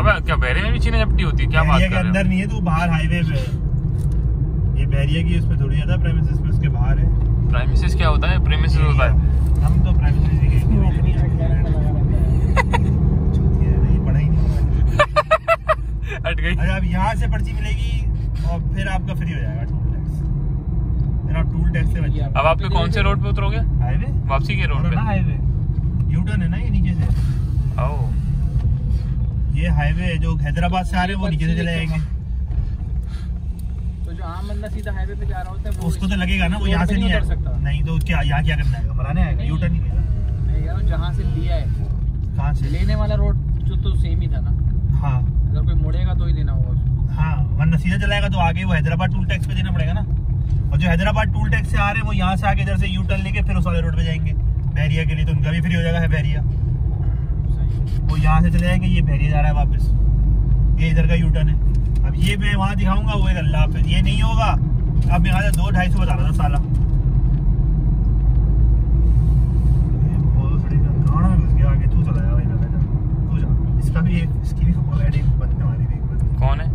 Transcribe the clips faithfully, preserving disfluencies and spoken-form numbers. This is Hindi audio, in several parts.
अबे क्या बैरिया में भी छीना झपटी होती है? क्या बात कर रहे हो? अंदर नहीं है, तू बाहर हाईवे पे है। ये बैरिया की उसमें थोड़ी ज्यादा, प्रेमिसेस में उसके बाहर है। प्रेमिसेस क्या होता है? प्रेमिसेस होता है। हम तो प्रेमिसेस ही गए नहीं, पढ़ा ही नहीं। हट गई। अरे अब यहाँ से पर्ची मिलेगी और फिर आपका फ्री हो जाएगा टूल टैक्स। फिर आप टूल टैक्स से बच जाओगे। अब आपके कौन से रोड पे उतरोगे? हाईवे, वापसी के रोड पे। हाईवे यू टर्न है ना ये नीचे से। आओ, ये हाईवे है जो हैदराबाद से आ रहे हैं वो नीचे से चले जाएंगे। तो जो आम बंदा सीधा हाईवे पे जा रहा होता है वो उसको तो लगेगा ना वो यहाँ से नहीं है। नहीं तो क्या यहाँ क्या करना है? मराने आएगा, यू टर्न नहीं है। मैं कह रहा हूँ जहाँ से लिया है, कहाँ से लेने वाला रोड जो तो सेम ही था ना। हाँ, अगर कोई मुड़ेगा तो ही देना होगा उसको। हाँ, वरना सीधा चलाएगा तो आगे वो हैदराबाद टूल टैक्स पे देना पड़ेगा ना। और जो हैदराबाद टूल टैक्स से आ रहे हैं वो यहाँ से आगे इधर से यू टर्न लेके फिर उस वाले रोड पे जाएंगे बैरिया के लिए, तो उनका भी फ्री हो जाएगा है बैरिया। वो यहाँ से चले जाएंगे, ये बैरिया जा रहा है वापस, ये इधर का यू टर्न है। अब ये मैं वहाँ दिखाऊंगा, वो एक अल्लाह पे ये नहीं होगा। अब यहाँ से दो ढाई सौ बता रहा था साला, आगे तू चला जा भाई, तू जा। इसका भी एक, इसकी भी बंद हमारी भी कौन है?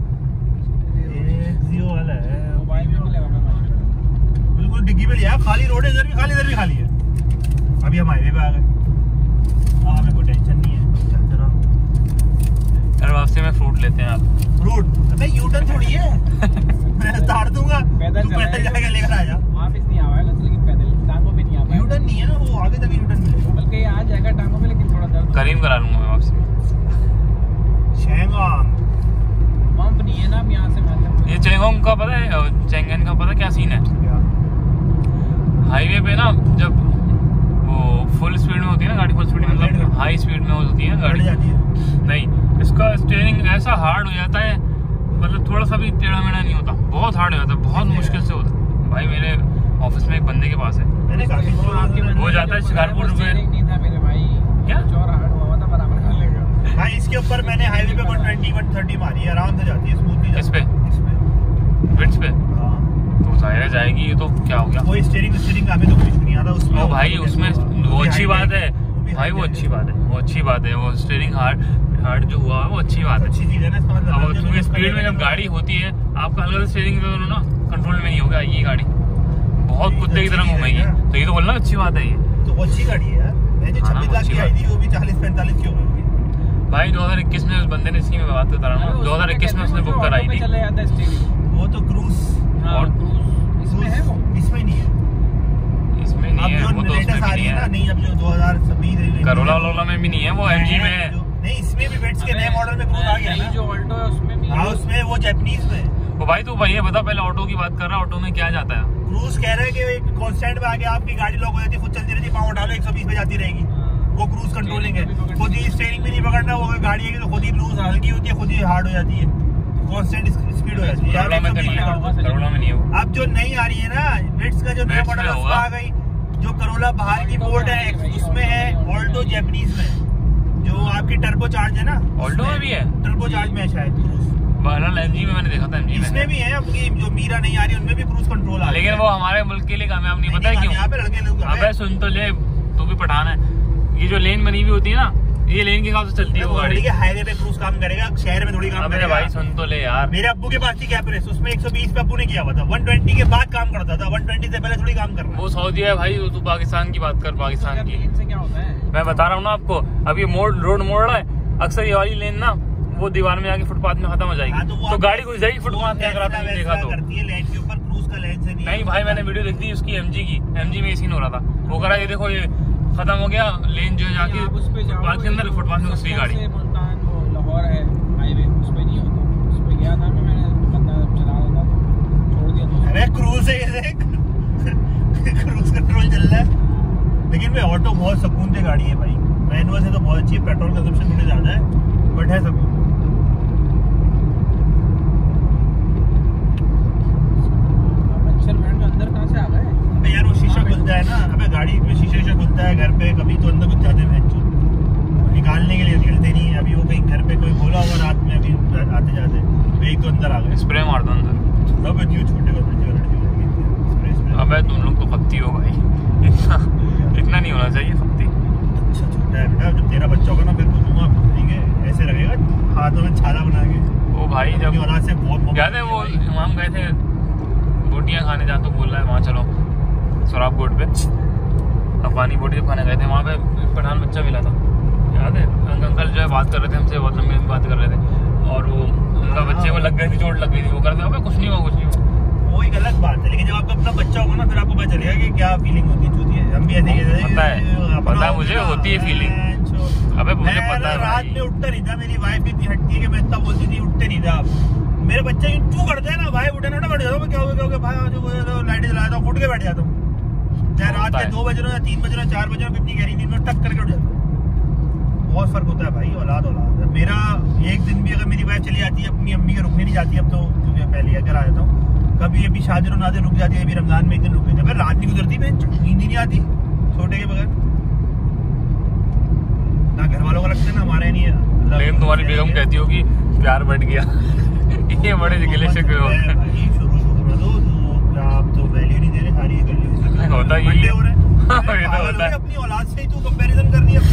ये जियो वाला है, मोबाइल में लगा बिल्कुल डिग्गी पे लिया, खाली रोड है, इधर भी खाली इधर भी खाली है। अभी हम हाईवे पे आ गए। हाँ, हमें कोई टेंशन नहीं है, चलते रहो। यार वापसी में फ्रूट लेते हैं आप। फ्रूट? अबे यू टर्न थोड़ी है। मैं उतार दूंगा, पैदल पैदल जाके लेकर आ जा। वापस नहीं आएगा तो, लेकिन पैदल टांगों पे नहीं आएगा। यू टर्न नहीं है ना वो, आगे तक यू टर्न मिलेगा। बल्कि आ जाएगा टांगों पे, लेकिन थोड़ा दर्द करीम करा लूंगा मैं वापसी में। शेंगोंग पंप नहीं है ना अब यहाँ से मतलब। ये चेंगोंग का पता है, चेंगन का पता क्या सीन है? हाईवे पे ना जब वो फुल स्पीड में होती है ना गाड़ी, फुल स्पीड में मतलब हाई स्पीड में होती है गाड़ी जाती है। नहीं, इसका स्टीयरिंग ऐसा हार्ड हो जाता है, मतलब थोड़ा सा भी टेढ़ा मेढ़ा नहीं होता, बहुत हार्ड हो जाता है, बहुत मुश्किल से होता है। भाई मेरे ऑफिस में एक बंदे के पास है, मैंने काफी वो जाता है शिकारपुर में। नहीं था मेरे भाई, क्या चौड़ा हार्ड हुआ था, बराबर कर लेगा भाई। इसके ऊपर मैंने हाईवे पे वन ट्वेंटी वन थर्टी मारी है, आराम से जाती है, स्मूथली जाती है। इस पे इस पे ब्रिज पे हाँ, तो जाएगा जाएगी, ये तो क्या हो गया। कोई स्टीयरिंग स्टीयरिंग हमें तो कुछ नहीं आता उसमें। ओ भाई उसमें वो अच्छी बात है भाई, वो अच्छी बात है, वो अच्छी बात है, वो स्टीयरिंग हार्ड हार्ड जो हुआ है वो अच्छी बात है, अच्छी चीज है ना इसका मतलब। अब क्योंकि स्पीड में जब गाड़ी होती है आपका हल्का सा स्टीयरिंग पे ना कंट्रोल में नहीं होगा, ये गाड़ी बहुत कुत्ते की तरह घूमेगी, तो ये तो बोलना अच्छी बात है। ये तो वो अच्छी गाड़ी है यार, मैं जो छब्बीस लाख की आई थी वो भी चालीस पैंतालीस की हो गई। भाई दो हज़ार इक्कीस में उस बंदे ने इसकी में बात करता रहा दो हज़ार इक्कीस में उसने बुक कराई थी। चले जाता है स्टीयरिंग, वो तो क्रूज और क्रूज इसमें है, वो इसमें नहीं है, इसमें नहीं है, वो तो उसमें भी नहीं है। नहीं, अब जो दो हज़ार छब्बीस करोला वरोला में भी नहीं है, वो एमजी में है। नहीं, इसमें भी बेट्स के नए मॉडल में क्रूज आ गया ना, जो ऑल्टो है उसमें भी। हाँ, उसमें वो जापानीज में। वो भाई तू भैया बता पहले, ऑटो की बात कर रहा है, ऑटो में क्या जाता है? क्रूज कह रहे हैं कि कांस्टेंट पे आके आपकी गाड़ी लॉक हो जाती है, खुद चलती रहती है, पाँव डालो एक सौ बीस पे जाती रहेगी, वो क्रूज कंट्रोलिंग है। खुद ही स्टीयरिंग भी नहीं पकड़ना, वो गाड़ी है तो खुद ही लूज हल्की होती है, खुद ही हार्ड हो जाती है, कांस्टेंट स्पीड हो जाती है। करोला में नहीं है वो। अब जो नई आ रही है ना बेट्स का जो नया मॉडल आ गई, जो करोला बाहर की बोर्ड है उसमें है, ऑल्टो जापानीज में जो आपकी टर्बो चार्ज है ना, ऑल्टो में भी है, टर्बो चार्ज में शायद क्रूज। एमजी में मैंने देखा था, एमजी में इसमें भी है, अपनी जो मीरा नहीं आ रही उनमें भी क्रूज कंट्रोल आ, लेकिन वो हमारे मुल्क के लिए कामयाब नहीं, पता है क्यों? यहाँ पे लड़के लोग अबे सुन तो ले, तू भी पठान है, ये जो लेन बनी हुई होती है ना, ये लेन के हिसाब से चलती है वो गाड़ी। हाईवे पे क्रूज काम करेगा, शहर में थोड़ी काम करेगा। भाई सुन तो ले यार, मेरे अब्बू के पास थी कैपरेस, उसमें एक सौ बीस पे अब्बू ने किया हुआ था, एक सौ बीस के बाद काम करता था, एक सौ बीस से पहले थोड़ी काम कर रहा है। वो सऊदी है भाई, तू पाकिस्तान की बात कर, पाकिस्तान की। इनसे क्या होता है मैं बता रहा हूँ ना आपको, अब ये मोड़ रोड मोड़ रहा है, अक्सर ये वाली लेन ना वो दीवार में आके फुटपाथ में खत्म हो जाएगी। हाँ, तो, तो गाड़ी घुस जाएगी फुटपाथ में, अगर आपने देखा तो करती है लेन के ऊपर, क्रूज का लेन से नहीं। नहीं भाई, मैंने वीडियो देखी उसकी एमजी की, एमजी में सीन हो रहा था, वो करा ये देखो ये खत्म हो गया लेन जो जाके फुटपाथ के अंदर, फुटपाथ में घुस गई गाड़ी। मुल्तान वो लाहौर है हाईवे, उस पे नहीं होता, उस पे गया था मैं, मैंने बंदा चला रहा था, छोड़ दिया था। अरे क्रूज है ये देख, क्रूज कंट्रोल चल रहा है। लेकिन भाई ऑटो बहुत सुकून से गाड़ी है भाई, मैनुअल से तो बहुत अच्छी है, पेट्रोल कंजम्पशन थोड़ी ज्यादा है बट है सुकून। अंदर कहाँ से आ गए? अबे यार वो शीशा खुलता है ना, अबे गाड़ी में शीशा शीशा खुलता है घर पे, कभी तो अंदर कुछ जाते हैं निकालने के लिए निकलते नहीं है। अभी वो कहीं घर पे कोई बोला होगा रात में, अभी आते जाते तो एक तो अंदर आ गए, स्प्रे मार दो अंदर। अब छोटे अबे तुम लोग तो फक्ती हो भाई, इतना इतना नहीं होना चाहिए फक्ती। अच्छा छोटा है बेटा, जब तेरा बच्चा होगा ना फिर तो दूंगा, ठीक है ऐसे लगेगा हाथों में छाला बना के। वो भाई जब अपनी औलाद से बहुत याद है वो हम गए थे बोटियाँ खाने, जहाँ तो बोल रहा है वहाँ चलो सौराब कोट पे अफगानी बोटी जब खाने गए थे, वहाँ पे पठान बच्चा मिला था, याद है? अंकल जो है बात कर रहे थे हमसे, बहुत लंबी बात कर रहे थे, और वो उनका बच्चे को लग गई थी, चोट लग गई थी, वो करते हो कुछ नहीं हुआ कुछ नहीं हुआ। वो एक अलग बात है, लेकिन जब आपका अपना बच्चा होगा ना फिर आपको पता चलेगा कि क्या फीलिंग होती है। चूती है हम भी ऐसे ही पता है पता है मुझे होती है फीलिंग। अबे मुझे पता है रात में उठता नहीं था, मेरी वाइफ इतनी हटती है कि मैं इतना बोलती थी उठते नहीं था। मेरे बच्चे क्यों करते हैं ना भाई, उठे ना बैठ जाता हूँ, क्या हो गया क्या हो गया भाई, जो लाइट जलाता हूँ उठ के बैठ जाता हूँ, चाहे रात के दो बजे या तीन बजे चार बजे कितनी गहरी नींद में टक करके उठ जाता हूँ। बहुत फर्क होता है भाई, औलाद औलाद है। मेरा एक दिन भी अगर मेरी वाइफ चली जाती है अपनी अम्मी के रुकने नहीं जाती अब तो, क्योंकि पहले अगर आ जाता हूँ, कभी अभी शादी और नादे रुक जाती है, अभी रमजान में एक दिन रुक गई, रात नहीं गुजरती, मैं नींद ही नहीं आती छोटे के बगैर, ना घर वालों का लगता है ना हमारे नहीं है। लेकिन तुम्हारी बेगम कहती होगी प्यार बढ़ गया। ये बड़े गिले से क्यों शुरू शुरू में तो आप तो वैल्यू नहीं दे रहे, सारी होता ही हो रहे हैं अपनी औलाद से ही तू कंपैरिजन कर रही है।